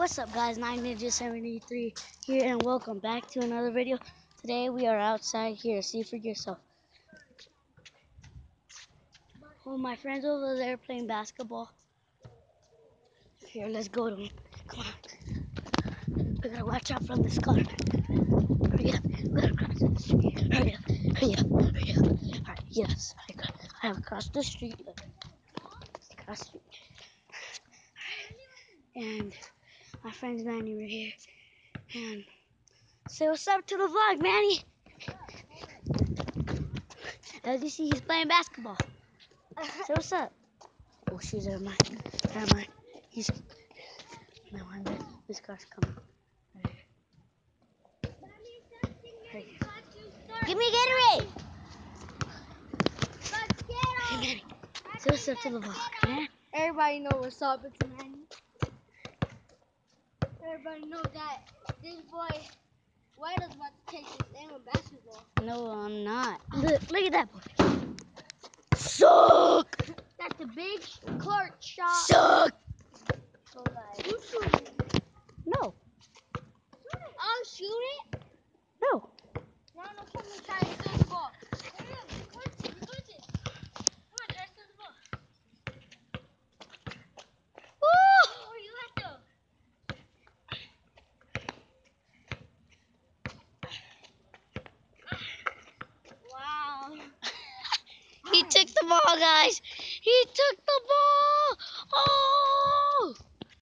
What's up guys, 9Ninja73 here and welcome back to another video. Today we are outside here, see for yourself. Oh, my friend's over there playing basketball. Here, let's go to him. Come on. We gotta watch out from this car. Hurry up, we gotta cross the street. Hurry up, hurry up, hurry up. Alright, yes, I have crossed the street. Look. Cross the street. And my friend's Manny right here. And say what's up to the vlog, Manny. As you see, he's playing basketball. Say what's up. Oh, shoes are mine. Never mind. He's. No, I'm good. This car's coming. Right here. Give me Gatorade. Hey, Manny. Say what's up to the vlog, man. Everybody know what's up. It's Manny. Everybody know that this boy White is about to take his aim in basketball. No, I'm not. Look at that boy. Suck. That's the big Clark shot. Suck. So like, you shoot it. No. I'll shoot it. No. No, come and try to steal the ball. Hurry up, you got it. Come on, try to steal the ball. Oh, you have to. Wow. He took the ball, guys. He took the ball.